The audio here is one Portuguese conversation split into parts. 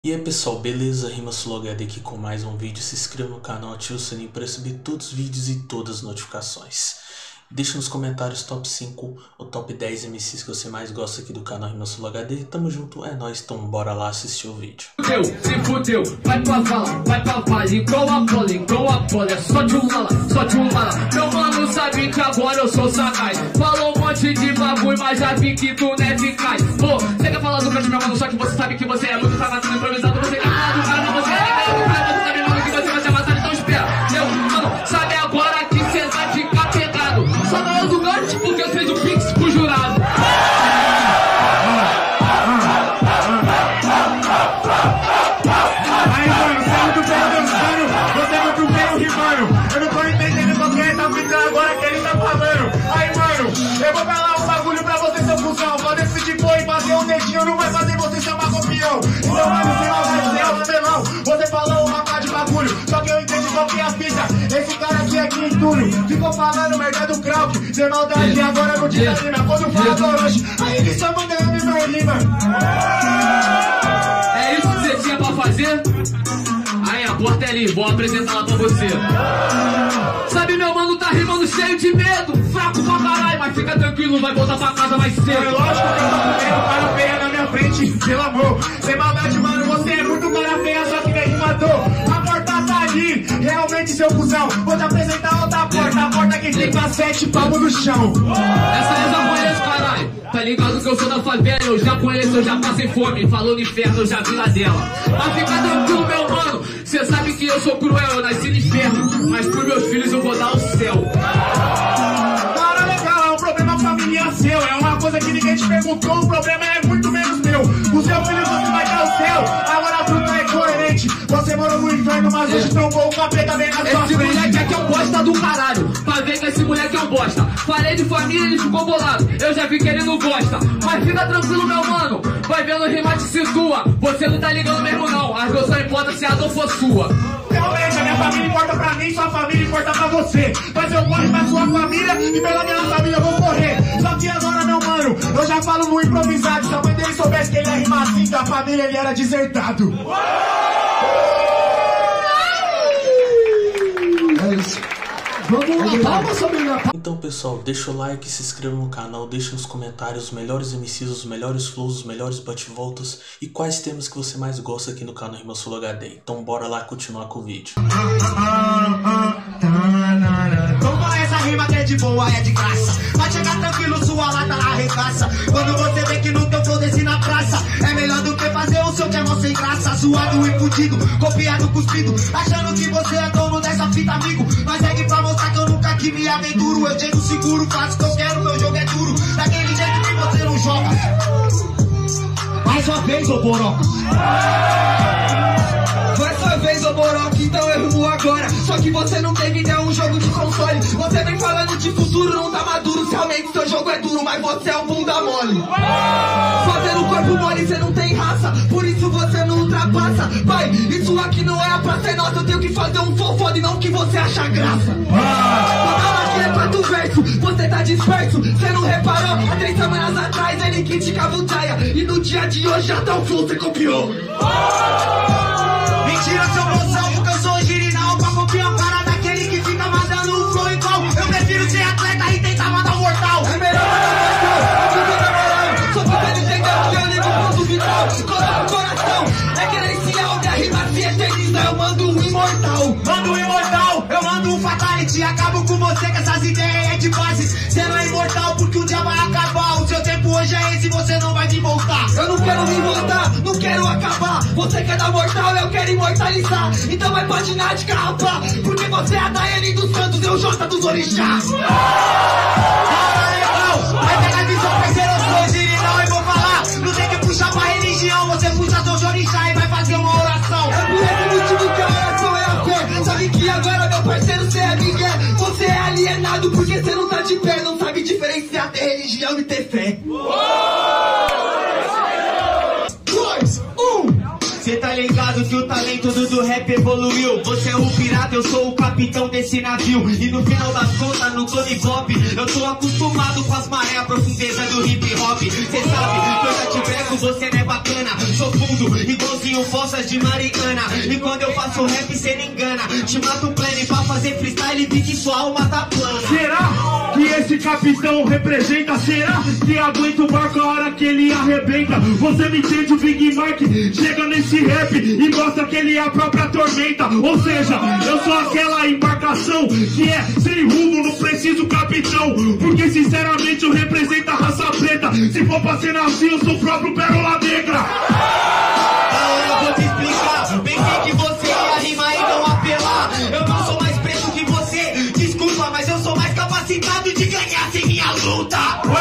E aí pessoal, beleza? RimaSoloHD aqui com mais um vídeo. Se inscreva no canal, ative o sininho para receber todos os vídeos e todas as notificações. Deixa nos comentários top 5 ou top 10 MCs que você mais gosta aqui do canal RimaSoloHD. Tamo junto, é nóis, então bora lá assistir o vídeo. Se fudeu, vai pra vala, igual a bola, é só de um mala. Meu mano sabe que agora eu sou sagaz. Falou um monte de bagulho, mas já vi que tu não é eficaz. Pô, você quer falar do grande meu mano, só que você sabe que você é muito travado, improvisado. Você quer falar do cara, mas você é ligado do cara, você sabe mano que você vai ser amassado, então espera. Meu mano, sabe agora que você vai ficar pegado. Só não é do norte porque eu fiz o pix pro jurado. Aí, mano, você é muito bem dançando, você é muito bem rimando. Eu não tô entendendo qual que é essa fita agora que ele tá falando. Aí, mano, eu vou falar um bagulho pra você, seu cuzão. Pode decidir pô e fazer um dedinho, não vai fazer você chamar campeão. Então, mano, sem maldade, sem alvelão. Você falou uma pá de bagulho, só que eu entendi qual que é a fita. Esse cara aqui é Quintuno, ficou falando merda do Krauk. Sem maldade, agora não te anima. Quando fala do Orochi, aí ele só manda eu me meu rima. É isso que você tinha pra fazer? Aí a porta é ali, vou apresentar lá pra você. Sabe, meu mano tá rimando cheio de medo, fraco pra caralho, mas fica tranquilo, vai voltar pra casa mais cedo. É lógico que tem documento, cara feia na minha frente, pelo amor. Sem maldade, mano, você é muito cara feia, só que nem rimador. A porta tá ali, realmente, seu cuzão. Vou te apresentar outra porta, a porta que fica 7 palmos no chão. Essa eu já conheço, caralho. Tá ligado que eu sou da favela, eu já conheço, eu já passei fome. Falou no inferno, eu já vi lá dela. Mas fica tranquilo, meu mano, cê sabe que eu sou cruel, eu nasci no inferno, mas pros meus filhos eu vou dar o céu. Cara, legal, é um problema familiar seu. É uma coisa que ninguém te perguntou, o problema é muito menos meu. O seu filho você vai dar o céu, agora a fruta é coerente. Você morou no inferno, mas hoje trombou o capeta bem na sua frente. Esse moleque aqui é um bosta do caralho, pra ver que esse moleque é um bosta. Falei de família, ele ficou bolado, eu já vi que ele não gosta. Mas fica tranquilo, meu mano, vai vendo rima te situa. Você não tá ligando mesmo não, as duas só importa se a dor for sua. Realmente, a minha família importa pra mim, sua família importa pra você. Mas eu corro pra sua família e pela minha família eu vou correr. Só que agora, meu mano, eu já falo no improvisado. Se a mãe dele soubesse que ele é rimar assim, da família ele era desertado. É isso. Vamos lá, palmas sobre minha palma. Então pessoal, deixa o like, se inscreva no canal, deixa nos comentários os melhores MCs, os melhores flows, os melhores bate-voltas e quais temas que você mais gosta aqui no canal RimaSoloHD. Então bora lá continuar com o vídeo. Toma essa rima que é de boa, é de graça. Vai chegar tranquilo, sua lata arregaça. Quando você vê que no teu flow desce na praça, é melhor do que fazer o seu demo sem graça. Zoado e fudido, copiado, cuspido, achando que você é dono dessa fita, amigo. Mas segue pra mostrar que eu nunca que me aventuro. Eu chego seguro, faço o que eu quero, meu jogo é duro. Daquele jeito que você não joga. Mais uma vez, ô Boroca. Mais uma vez, ô Boroca, então eu rimo agora. Só que você não teve ideia, um jogo de console. Você vem falando de futuro, não tá maduro. Realmente seu jogo é duro, mas você é um bunda mole. Fazendo corpo mole, você não tem raça, por isso você não ultrapassa. Pai, isso aqui não é a praça, é nossa. Eu tenho que fazer um fofoda e não que você acha graça. Aqui é 4 versos, você tá disperso. Você não reparou, há 3 semanas atrás ele criticava o Jaya, e no dia de hoje já tá o flow, você copiou. Mentira, seu moção, porque eu sou original. Pra copiar o cara daquele que fica mandando um flow igual. Eu prefiro ser atleta e tentar mandar um mortal. É melhor mandar mortal, eu fico na moral. Só que você não entendeu que eu ligo pro ponto vital. Coloca o coração, é credencial. Minha rima se eterniza, eu mando um imortal. Mando um imortal, eu mando um fatality. Acabo com você com essas ideias de base. Você não é imortal porque o dia vai acabar. O seu tempo hoje é esse, você não vai me voltar. Eu não quero me voltar, não quero acabar. Você quer dar mortal, eu quero imortalizar. Então vai patinar de carrapá, porque você é a Daiane dos Santos, eu Jota dos Orixás. Vai pegar a visão, parceiro, eu sou original e vou falar. Não tem que puxar pra religião, você puxa seu orixá e vai fazer uma oração. É por esse motivo que a oração é a fé. Sabe que agora, meu parceiro, você é Miguel. Você é alienado porque você não tá de pé. Não sabe diferenciar ter religião e ter fé. 2, 1. Cê tá ligado que o talento do rap evoluiu. Você é o pirata, eu sou o capitão desse navio. E no final das contas, no Tony Pop, eu tô acostumado com as marés, a profundeza do hip hop. Cê sabe que eu já te pego, você não é bacana. Sou fundo, igualzinho fossas de Mariana. E quando eu faço rap, cê não engana. Te mato plane pra fazer freestyle, vi que sua alma tá plana. Será que esse capitão representa? Será que aguenta o barco a hora que ele arrebenta? Você me entende, o Big Mike chega nesse rap e mostra que ele é a própria tormenta. Ou seja, eu sou aquela embarcação que é sem rumo, não preciso capitão. Porque sinceramente eu represento a raça preta. Se for pra ser assim, eu sou o próprio Pérola Negra. Agora eu vou te explicar. Pensei que você ia rimar e não apelar. Eu não sou mais preto que você, desculpa, mas eu sou mais capacitado de ganhar sem minha luta.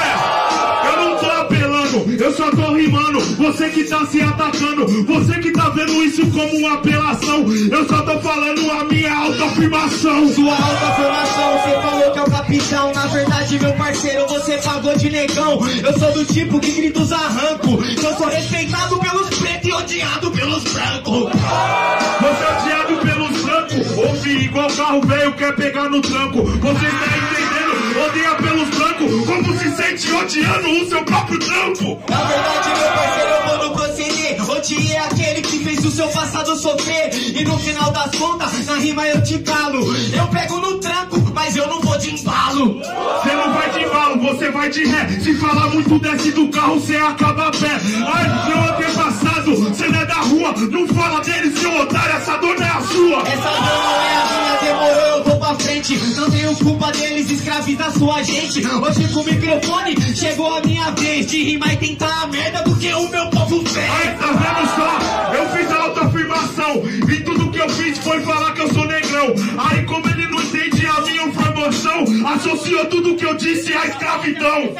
Ué, eu não tô apelando, eu só tô rimando. Você que tá se atacando, você que tá vendo isso como uma apelação. Eu só tô falando a minha autoafirmação. Sua autoafirmação, você falou que é o capitão. Na verdade, meu parceiro, você pagou de negão. Eu sou do tipo que gritos arranco. Eu sou respeitado pelos pretos e odiado pelos brancos. Você é odiado pelos brancos. Ouve igual carro velho quer pegar no tranco. Você tá entendendo? Odeia pelos brancos. Como se sente odiando o seu próprio trampo? Na verdade, meu parceiro, eu vou no proceder. Odiei aquele que fez o seu passado sofrer. E no final das contas, na rima eu te calo. Eu pego no tranco, mas eu não vou de embalo. Você não vai de embalo, você vai de ré. Se falar muito, desce do carro, você acaba a pé. Ai, meu antepassado, você não é da rua. Não fala dele, seu otário, essa dor não é a sua. Essa dor não é a minha, demorou, eu vou pra frente. Não tenho culpa deles, escravizar sua gente. Hoje com o microfone, chegou a minha vez de rimar e tentar a merda do que o meu povo fez. Ai, tá vendo só? Eu fiz a autoafirmação e tudo que eu fiz foi falar que eu sou negrão. Aí como ele não entende a minha informação, associou tudo que eu disse à escravidão.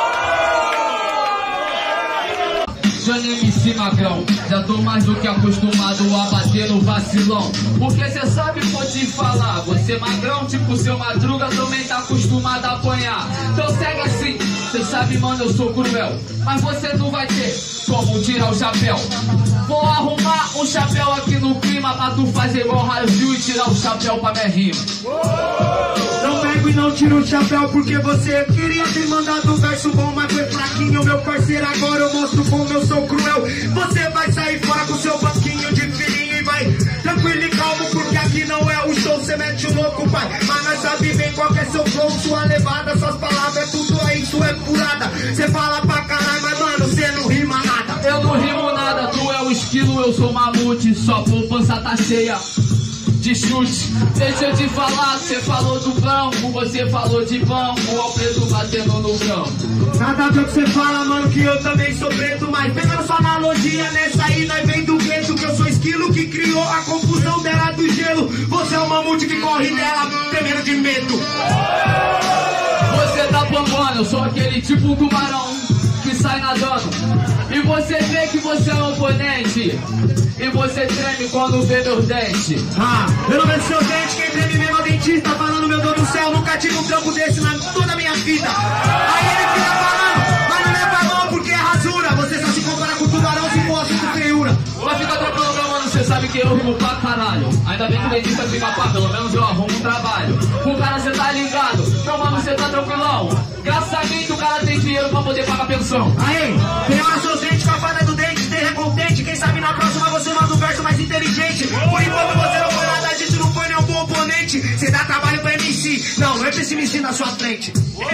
Johnny MC Magrão, já tô mais do que acostumado a bater no vacilão. Porque cê sabe, vou te falar, você magrão, tipo seu Madruga, também tá acostumado a apanhar. Então segue assim, cê sabe, mano, eu sou cruel, mas você não vai ter como tirar o chapéu. Vou arrumar um chapéu aqui no clima pra tu fazer igual raio-fio e tirar o chapéu pra minha rima. Não pego e não tiro o chapéu porque você queria ter mandado um verso bom, mas foi fraquinho, meu parceiro, agora eu mostro como eu sou cruel. Você vai sair fora com seu banquinho de filhinho e vai tranquilo e calmo, porque aqui não é o show, cê mete o louco, pai. Mas nós sabe bem qual que é seu flow, sua levada, suas palavras, é tudo aí, isso é furada. Cê fala pra caralho, mas mano, cê não rima nada. Eu não rimo nada, tu é o esquilo, eu sou mamute, só poupança tá cheia de chute. Deixa eu te falar, você falou do banco, você falou de banco, ao preto batendo no campo. Nada a ver o que você fala, mano, que eu também sou preto, mas pegando sua analogia, nessa aí nós vem do gueto, que eu sou esquilo que criou a confusão dela do gelo. Você é o mamute que corre dela, tremendo de medo. Você tá bombando, eu sou aquele tipo tubarão que sai nadando. E você vê que você é um oponente, e você treme quando vê meus dentes. Eu não vejo seu dente, quem treme mesmo é o dentista. Falando, meu Deus do céu, nunca tive um trampo desse na toda a minha vida. Aí ele fica falando, mas não leva a mão porque é rasura. Você só se compara com tubarão se for assim com feiura. Mas fica tranquilo, meu mano, cê sabe que eu rimo pra caralho. Ainda bem que o dentista fica pá, pelo menos eu arrumo um trabalho. O cara cê tá ligado, meu mano, cê tá tranquilão. Graças a mim que o cara tem dinheiro pra poder pagar pensão. Aí, tem hora seus dentes com a fada do dente, esteja contente. Quem sabe na próxima você manda um verso mais inteligente. Por enquanto você não foi nada, a gente não foi nem um bom oponente. Cê dá trabalho pra MC, não é pra esse MC na sua frente.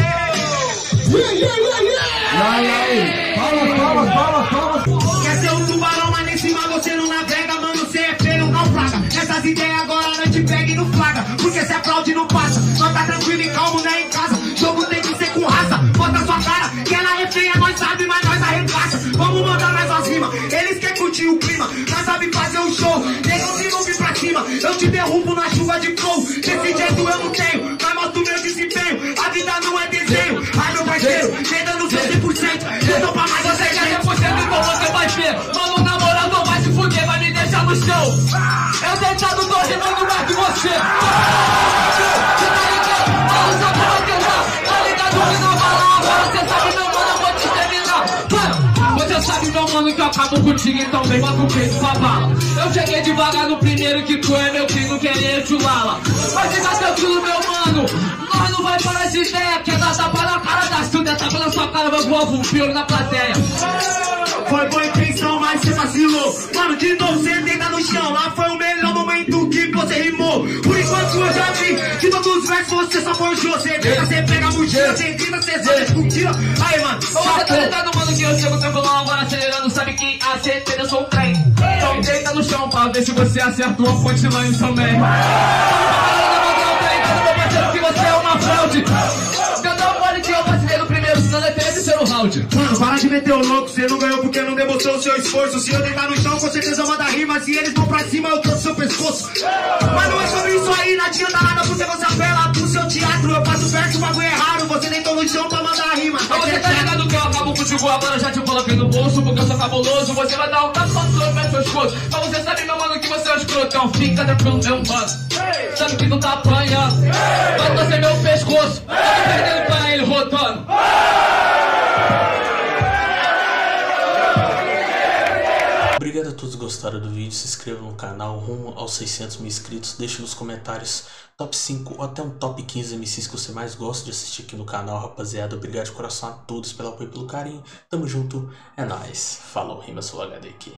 Quer ser um tubarão, mas nem cima você não navega, mano, cê é feio, não flaga. Essas ideias agora nós te pega e não flaga, porque cê aplaude e não passa. Nós tá tranquilo e calmo, né, em casa. Jogo tem que ser com raça, bota sua cara, que ela é feia, nós sabe, mas nós arregaça. Vamos mandar mais as rimas, eles querem curtir o clima, nós sabe fazer um show, negão se não vir pra cima, eu te derrubo na chuva de flow. Desse jeito eu não tenho, mas mostro meu desempenho, a vida não é desenho. Ai, meu parceiro, cê dando seu 100%, eu tô pra mais você quer 100%, então você vai ver. Mano, na moral, não vai se fuder, vai me deixar no chão. Eu deitado tô rimando mais que você. Cê tá ligado? Fala só que vai tentar. Tá ligado que não vai lá agora, cê sabe, meu mano, eu vou te terminar. Você sabe, meu mano, que eu acabo contigo, então vem, bota o peito pra bala. Eu cheguei devagar no primeiro que tu é meu filho querendo chulala. Mas fica tranquilo, meu mano, nós não vai parar de ideia. Quer dar tapa na cara das tudo, tapa na sua cara, vai voar um piolho na plateia. Foi boa intenção, mas cê vacilou. Mano, de novo cê deita no chão. Lá foi o melhor momento que você rimou. Por enquanto eu já vi que todos os versos você só forjou. Cê deita, cê pega a mochila, cê grita, cê só discutila. Aí, mano, você tá ligado, mano, que eu chego tranquilão agora acelerando. Sabe que a certeza eu sou um trem. Então deita no chão pra ver se você acerta uma punchline também. Que você é uma fraude. Cantar pode que eu vacilei no primeiro, senão é terceiro round. Mano, para de meter o louco, cê não ganhou porque não demonstrou o seu esforço. Se eu deitar no chão, com certeza manda rima. Se eles vão pra cima, eu trouxe seu pescoço. Mas não é sobre isso aí, não adianta nada porque você apela pro seu teatro. Eu faço verso, o bagulho é raro. Você deitou no chão pra mandar rima. Mas você tá ligado que eu acabo contigo agora, já te coloquei no bolso porque eu sou cabuloso. Você vai dar um tapa no meu pescoço. Mas você sabe, meu mano, que você é um escrotão. Fica tranquilo, meu mano. Sabe que tu tá apanhando. Vai torcer meu pescoço. Tá perdendo pra ele rotando. Obrigado a todos que gostaram do vídeo, se inscrevam no canal rumo aos 600 mil inscritos, deixe nos comentários top 5 ou até um top 15 MCs que você mais gosta de assistir aqui no canal, rapaziada. Obrigado de coração a todos pelo apoio e pelo carinho, tamo junto, é nóis, falou, Rima Sul HD aqui.